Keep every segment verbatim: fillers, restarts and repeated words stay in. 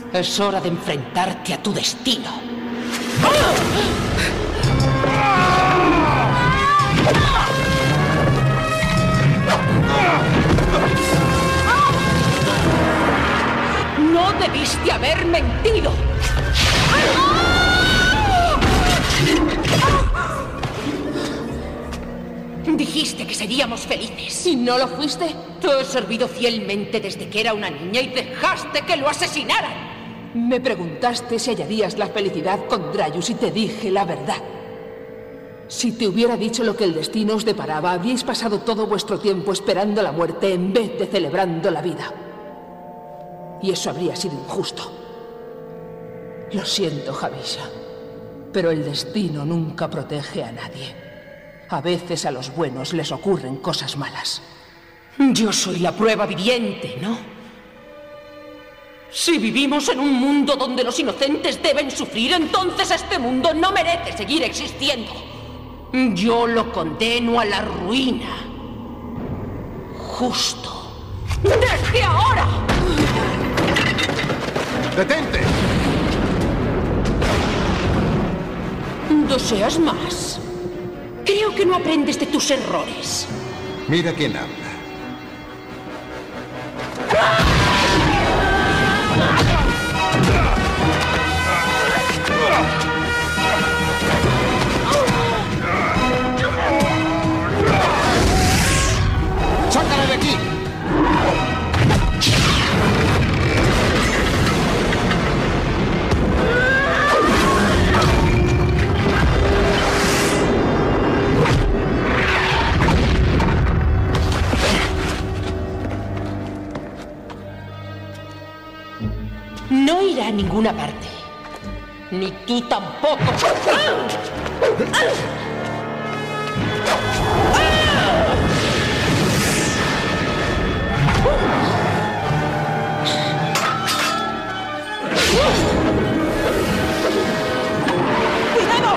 Es hora de enfrentarte a tu destino. No debiste haber mentido. Dijiste que seríamos felices. ¿Y no lo fuiste? Te he servido fielmente desde que era una niña y dejaste que lo asesinaran. Me preguntaste si hallarías la felicidad con Draius y te dije la verdad. Si te hubiera dicho lo que el destino os deparaba, habríais pasado todo vuestro tiempo esperando la muerte en vez de celebrando la vida. Y eso habría sido injusto. Lo siento, Javisha, pero el destino nunca protege a nadie. A veces a los buenos les ocurren cosas malas. Yo soy la prueba viviente, ¿no? Si vivimos en un mundo donde los inocentes deben sufrir, entonces este mundo no merece seguir existiendo. Yo lo condeno a la ruina. Justo. ¡Desde ahora! ¡Detente! ¿Deseas más? Creo que no aprendes de tus errores. Mira quién habla. ¡Sácala de aquí! No irá a ninguna parte. Ni tú tampoco. ¡Cuidado!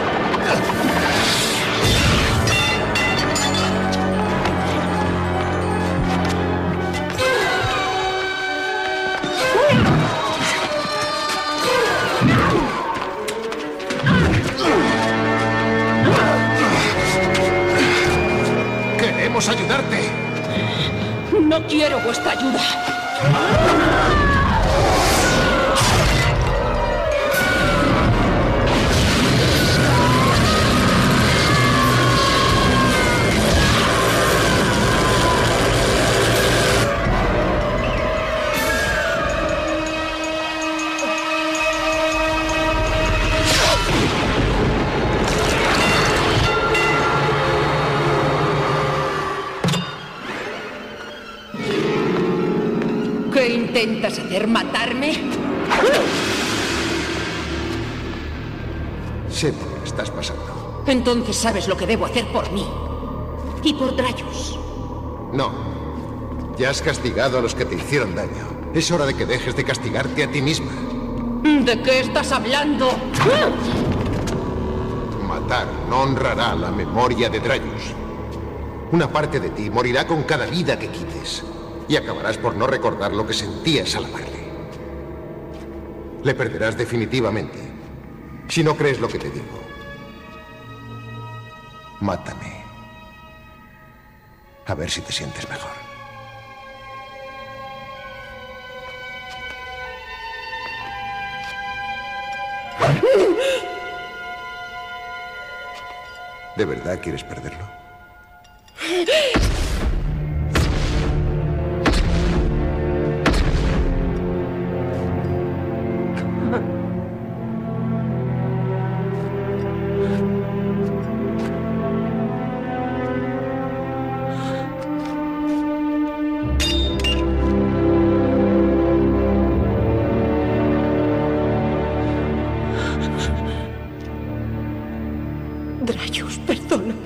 ¡Queremos ayudarte! No quiero vuestra ayuda. ¿Qué intentas hacer? ¿Matarme? Sé por qué estás pasando. Entonces sabes lo que debo hacer por mí. Y por Draius. No. Ya has castigado a los que te hicieron daño. Es hora de que dejes de castigarte a ti misma. ¿De qué estás hablando? Matar no honrará la memoria de Draius. Una parte de ti morirá con cada vida que quites. Y acabarás por no recordar lo que sentías al amarle. Le perderás definitivamente. Si no crees lo que te digo. Mátame. A ver si te sientes mejor. ¿De verdad quieres perderlo? Draius, perdóname.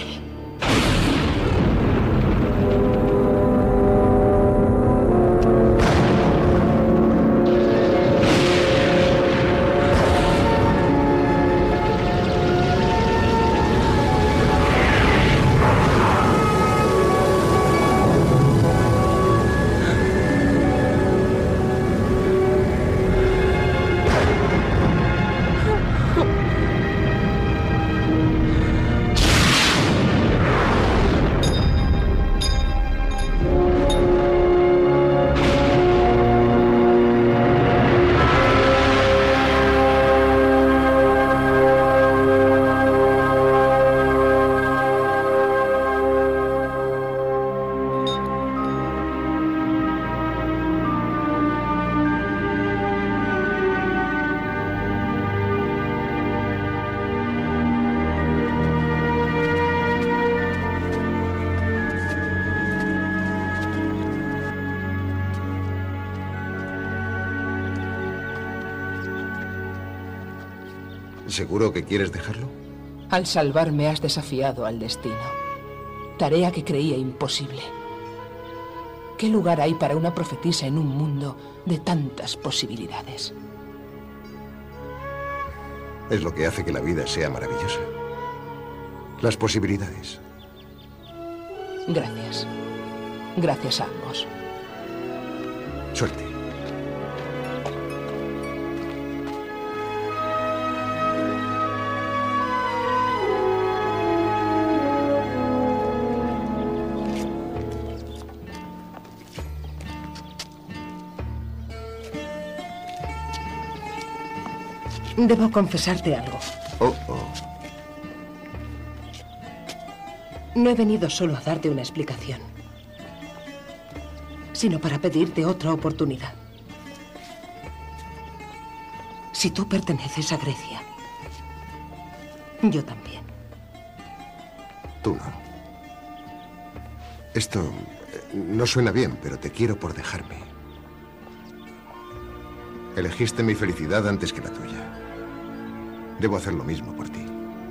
¿Seguro que quieres dejarlo? Al salvarme has desafiado al destino. Tarea que creía imposible. ¿Qué lugar hay para una profetisa en un mundo de tantas posibilidades? Es lo que hace que la vida sea maravillosa. Las posibilidades. Gracias. Gracias a ambos. Suerte. Debo confesarte algo. Oh, oh. No he venido solo a darte una explicación, sino para pedirte otra oportunidad. Si tú perteneces a Grecia, yo también. Tú no. Esto eh, no suena bien, pero te quiero por dejarme. Elegiste mi felicidad antes que la tuya. Debo hacer lo mismo por ti.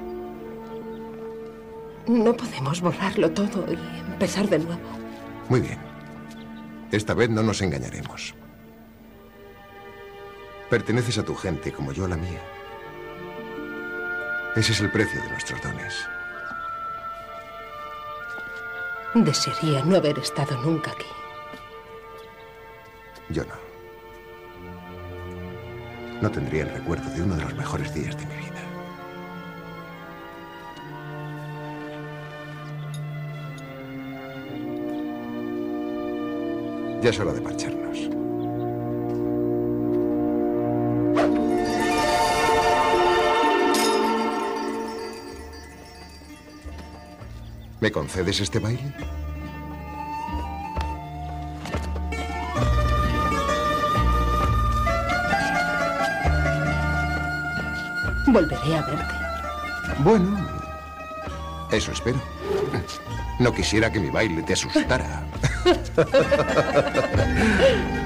No podemos borrarlo todo y empezar de nuevo. Muy bien. Esta vez no nos engañaremos. Perteneces a tu gente como yo a la mía. Ese es el precio de nuestros dones. Desearía no haber estado nunca aquí. Yo no. No tendría el recuerdo de uno de los mejores días de mi vida. Ya es hora de marcharnos. ¿Me concedes este baile? Volveré a verte. Bueno, eso espero. No quisiera que mi baile te asustara.